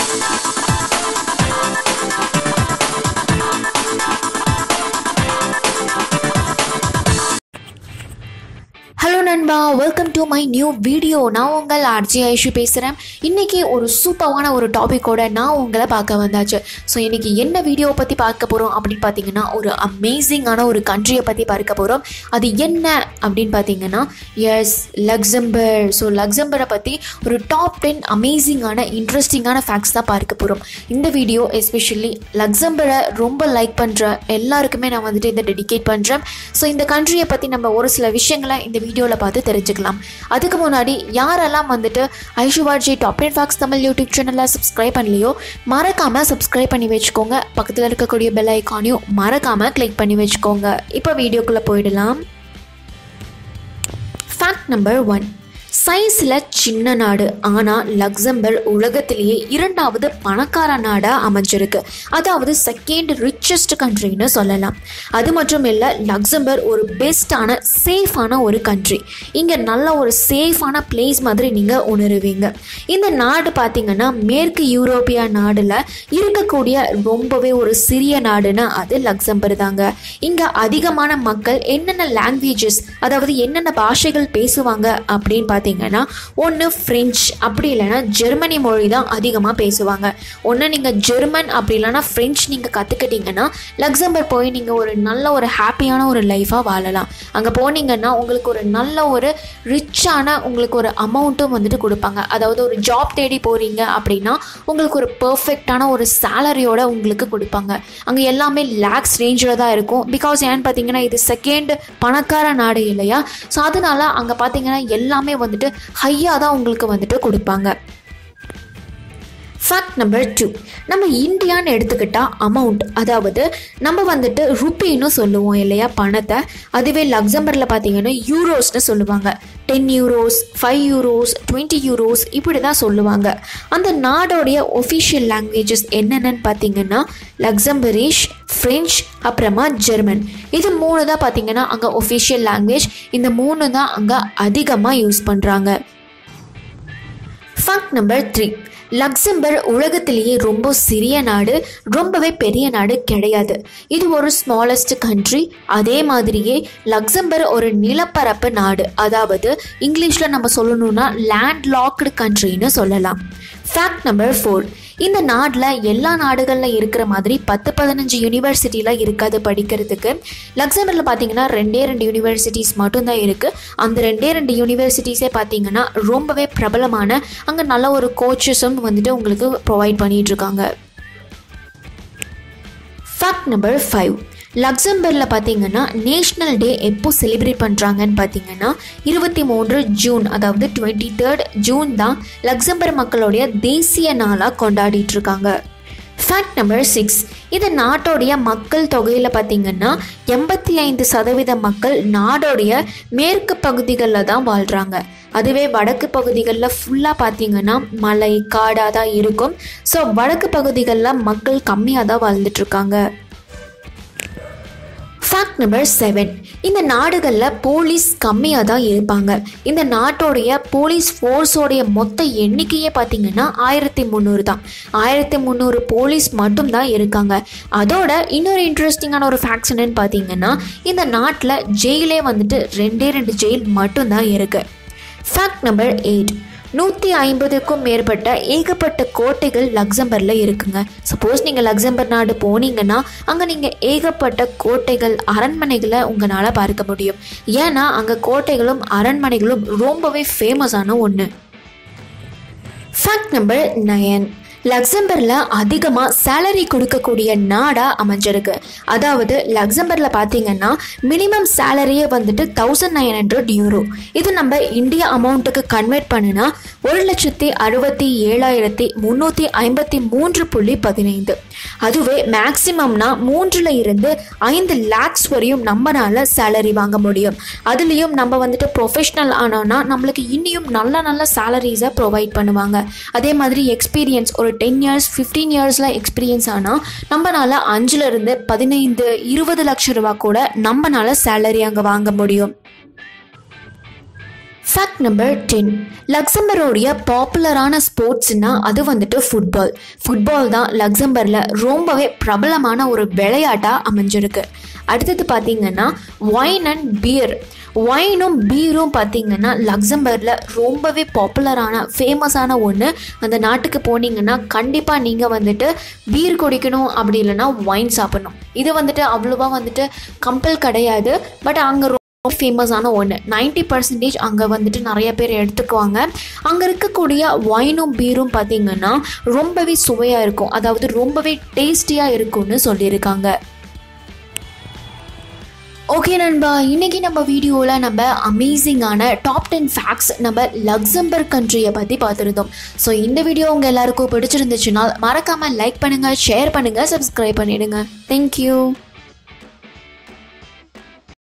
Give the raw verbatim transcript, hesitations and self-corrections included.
Hello நண்பா, welcome to my new video. நான் உங்கள் ஆர்ஜி ஐஷு பேசுகிறேன். இன்றைக்கி ஒரு சூப்பரான ஒரு டாப்பிக்கோட நான் உங்களை பார்க்க வந்தாச்சு. ஸோ இன்றைக்கி என்ன வீடியோவை பற்றி பார்க்க போகிறோம் அப்படின்னு பார்த்தீங்கன்னா, ஒரு அமேசிங்கான ஒரு கண்ட்ரியை பற்றி பார்க்க போகிறோம். அது என்ன அப்படின்னு பார்த்தீங்கன்னா, எஸ் லக்சம்பர். ஸோ லக்சம்பரை பற்றி ஒரு டாப் டென் அமேசிங்கான இன்ட்ரெஸ்டிங்கான ஃபேக்ட்ஸ் தான் பார்க்க போகிறோம். இந்த வீடியோ எஸ்பெஷலி லக்சம்பரை ரொம்ப லைக் பண்ணுற எல்லாருக்குமே நான் வந்துட்டு இதை டெடிகேட் பண்ணுறேன். ஸோ இந்த கண்ட்ரியை பற்றி நம்ம ஒரு சில விஷயங்களை இந்த வீடியோவில் பார்த்து தெரிஞ்சுக்கலாம். அதுக்கு முன்னாடி யாரெல்லாம் வந்துட்டு Aishu RG top ten facts Tamil YouTube சேனலை சப்ஸ்கிரைப் பண்ணலையோ மறக்காமல் சப்ஸ்கிரைப் பண்ணி வச்சுக்கோங்க. பக்கத்தில் இருக்கக்கூடிய பெல் ஐக்கானையும் மறக்காமல் கிளிக் பண்ணி வச்சுக்கோங்க. இப்போ வீடியோக்குள்ளே போயிடலாம். Fact number one. சைஸில் சின்ன நாடு, ஆனால் லக்சம்பர் உலகத்திலேயே இரண்டாவது பணக்கார நாடாக அமைஞ்சிருக்கு. அதாவது செகண்ட் ரிச்சஸ்ட் கண்ட்ரின்னு சொல்லலாம். அது மட்டும் இல்லை, லக்சம்பர் ஒரு பெஸ்ட்டான சேஃபான ஒரு கண்ட்ரி. இங்கே நல்ல ஒரு சேஃபான பிளேஸ் மாதிரி நீங்கள் உணருவீங்க. இந்த நாடு பார்த்திங்கன்னா மேற்கு யூரோப்பியா நாடில் இருக்கக்கூடிய ரொம்பவே ஒரு சிறிய நாடுன்னா அது லக்சம்பர் தாங்க. இங்கே அதிகமான மக்கள் என்னென்ன லாங்குவேஜஸ், அதாவது என்னென்ன பாஷைகள் பேசுவாங்க அப்படின்னு பார்த்தீங்கன்னா, ஒன்று ஃப்ரெஞ்ச், அப்படி இல்லைன்னா ஜெர்மனி மொழி தான் அதிகமாக பேசுவாங்க. ஒன்று நீங்கள் ஜெர்மன் அப்படி இல்லைன்னா ஃப்ரெஞ்ச் நீங்கள் கற்றுக்கிட்டீங்கன்னா லக்சம்பர் போய் நீங்கள் ஒரு நல்ல ஒரு ஹாப்பியான ஒரு லைஃபாக வாழலாம். அங்கே போனீங்கன்னா உங்களுக்கு ஒரு நல்ல ஒரு ரிச்சான உங்களுக்கு ஒரு அமௌண்ட்டும் வந்துட்டு கொடுப்பாங்க. அதாவது ஒரு ஜாப் தேடி போகிறீங்க அப்படின்னா உங்களுக்கு ஒரு பர்ஃபெக்டான ஒரு சேலரியோட உங்களுக்கு கொடுப்பாங்க. அங்கே எல்லாமே லேக்ஸ் ரேஞ்சில் தான் இருக்கும். பிகாஸ் ஏன்னு பார்த்தீங்கன்னா இது செகண்ட் பணக்கார நாடு இல்லையா. ஸோ அதனால அங்கே பார்த்தீங்கன்னா எல்லாமே வந்துட்டு ஹையாக தான் உங்களுக்கு வந்துட்டு கொடுப்பாங்க. Fact number two. நம்ம இந்தியான்னு எடுத்துக்கிட்டால் அமௌண்ட், அதாவது நம்ம வந்துட்டு ருப்பின்னு சொல்லுவோம் இல்லையா பணத்தை. அதுவே லக்சம்பரில் பார்த்தீங்கன்னா யூரோஸ்னு சொல்லுவாங்க. Ten euros, five euros, twenty euros இப்படி தான் சொல்லுவாங்க. அந்த நாடோடைய ஒஃபிஷியல் லாங்குவேஜஸ் என்னென்னு பார்த்தீங்கன்னா லக்சம்பரிஷ், ஃப்ரெஞ்ச், அப்புறமா ஜெர்மன். இது மூணு தான் பார்த்தீங்கன்னா அங்கே ஒஃபிஷியல் லாங்குவேஜ். இந்த மூணு தான் அங்கே அதிகமாக யூஸ் பண்ணுறாங்க. Fact number three. லக்சம்பர் உலகத்திலேயே ரொம்ப சிறிய நாடு, ரொம்பவே பெரிய நாடு கிடையாது. இது ஒரு ஸ்மாலஸ்ட் கண்ட்ரி. அதே மாதிரியே லக்சம்பர் ஒரு நிலப்பரப்பு நாடு, அதாவது இங்கிலீஷில் நம்ம சொல்லணும்னா லேண்ட் லாக்டு கண்ட்ரின்னு சொல்லலாம். Fact number four. இந்த நாட்டில் எல்லா நாடுகளில் இருக்கிற மாதிரி பத்து பதினஞ்சு யூனிவர்சிட்டியில் இருக்காது படிக்கிறதுக்கு. லக்சம்பரில் பார்த்தீங்கன்னா ரெண்டே ரெண்டு யூனிவர்சிட்டிஸ் மட்டும்தான் இருக்குது. அந்த ரெண்டே ரெண்டு யூனிவர்சிட்டிஸே பார்த்தீங்கன்னா ரொம்பவே பிரபலமான, அங்கே நல்ல ஒரு கோச்சஸும் வந்துட்டு உங்களுக்கு ப்ரொவைட் பண்ணிகிட்ருக்காங்க. Fact number five. லக்சம்பரில் பார்த்தீங்கன்னா நேஷ்னல் டே எப்போ செலிப்ரேட் பண்ணுறாங்கன்னு பார்த்தீங்கன்னா இருபத்தி மூன்று ஜூன், அதாவது டுவெண்ட்டி தேர்ட் ஜூன் தான் லக்சம்பர் மக்களுடைய தேசிய நாளாக கொண்டாடிட்டு இருக்காங்க. Fact number six. இந்த நாட்டோடைய மக்கள் தொகையில் பார்த்தீங்கன்னா எண்பத்தி ஐந்து சதவீத மக்கள் நாடோடைய மேற்கு பகுதிகளில் தான் வாழ்கிறாங்க. அதுவே வடக்கு பகுதிகளில் ஃபுல்லாக பார்த்தீங்கன்னா மலை காடாக தான் இருக்கும். ஸோ வடக்கு பகுதிகளில் மக்கள் கம்மியாக தான் வாழ்ந்துட்டுருக்காங்க. Fact number seven. இந்த நாடுகளில் போலீஸ் கம்மியாக தான் இருப்பாங்க. இந்த நாட்டோடைய போலீஸ் ஃபோர்ஸோடைய மொத்த எண்ணிக்கையே பார்த்தீங்கன்னா ஆயிரத்தி முந்நூறு தான். ஆயிரத்தி முந்நூறு போலீஸ் மட்டும்தான் இருக்காங்க. அதோட இன்னொரு இன்ட்ரெஸ்டிங்கான ஒரு ஃபேக்ட்ஸ் என்னன்னு பார்த்தீங்கன்னா இந்த நாட்டில் ஜெயிலே வந்துட்டு ரெண்டே ரெண்டு ஜெயில் மட்டும்தான் இருக்குது. Fact number eight. நூற்றி ஐம்பதுக்கும் மேற்பட்ட ஏகப்பட்ட கோட்டைகள் லக்சம்பரில் இருக்குங்க. சப்போஸ் நீங்கள் லக்சம்பர் நாடு போனீங்கன்னா அங்கே நீங்கள் ஏகப்பட்ட கோட்டைகள், அரண்மனைகளை உங்களால் பார்க்க முடியும். ஏன்னா அங்கே கோட்டைகளும் அரண்மனைகளும் ரொம்பவே ஃபேமஸான ஒன்று. Fact number nine. லக்சம்பரில் அதிகமாக சேலரி கொடுக்கக்கூடிய நாடாக அமைஞ்சிருக்கு. அதாவது லக்சம்பரில் பார்த்தீங்கன்னா மினிமம் சேலரியே வந்துட்டு தௌசண்ட் நைன் ஹண்ட்ரட் யூரோ. இது நம்ம இந்தியா அமௌண்ட்டுக்கு கன்வெர்ட் பண்ணினா ஒரு லட்சத்தி அறுபத்தி ஏழாயிரத்தி முந்நூற்றி ஐம்பத்தி மூன்று புள்ளி பதினைந்து. அதுவே மேக்சிமம்னா மூன்றில் இருந்து ஐந்து லேக்ஸ் வரையும் நம்மளால சேலரி வாங்க முடியும். அதுலேயும் நம்ம வந்துட்டு ப்ரொஃபஷ்னல் ஆனோன்னா நம்மளுக்கு இன்னியும் நல்ல நல்ல சேலரிஸை ப்ரொவைட் பண்ணுவாங்க. அதே மாதிரி எக்ஸ்பீரியன்ஸ் ஒரு டென் இயர்ஸ் ஃபிஃப்டீன் இயர்ஸில் எக்ஸ்பீரியன்ஸ் ஆனால் நம்மளால அஞ்சுலேருந்து பதினைந்து இருபது லட்சம் ரூபா கூட நம்மளால சேலரி அங்கே வாங்க முடியும். Fact number ten. லக்சம்பர்கோடைய பாப்புலரான ஸ்போர்ட்ஸ்னா அது வந்துட்டு ஃபுட்பால். ஃபுட்பால் தான் லக்சம்பர்ல ரொம்பவே பிரபலமான ஒரு விளையாட்டாக அமைஞ்சிருக்கு. அடுத்தது பார்த்தீங்கன்னா ஒயின் அண்ட் பியர். ஒயினும் பீரும் பார்த்தீங்கன்னா லக்சம்பர்கில் ரொம்பவே பாப்புலரான ஃபேமஸான ஒன்று. அந்த நாட்டுக்கு போனீங்கன்னா கண்டிப்பாக நீங்கள் வந்துட்டு பீர் குடிக்கணும், அப்படி இல்லைன்னா ஒயின் சாப்பிடணும். இது வந்துட்டு அவ்வளோவா வந்துட்டு கம்பல் கிடையாது, பட் அங்கே ரொம்ப ஃபேமஸான ஒன்று. நைன்டி பர்சன்டேஜ் அங்கே வந்துட்டு நிறைய பேர் எடுத்துக்குவாங்க. அங்கே இருக்கக்கூடிய ஒயினும் பீரும் பார்த்தீங்கன்னா ரொம்பவே சுவையாக இருக்கும், அதாவது ரொம்பவே டேஸ்டியாக இருக்கும்னு சொல்லியிருக்காங்க. ஓகே நண்பா, இன்றைக்கி நம்ம வீடியோவில் நம்ம அமேசிங்கான டாப் டென் ஃபேக்ட்ஸ் நம்ம லக்சம்பர்க் கண்ட்ரியை பற்றி பார்த்துருந்தோம். ஸோ இந்த வீடியோ உங்கள் எல்லாருக்கும் பிடிச்சிருந்துச்சுன்னா மறக்காமல் லைக் பண்ணுங்கள், ஷேர் பண்ணுங்கள், சப்ஸ்கிரைப் பண்ணிவிடுங்க. தேங்க்யூ.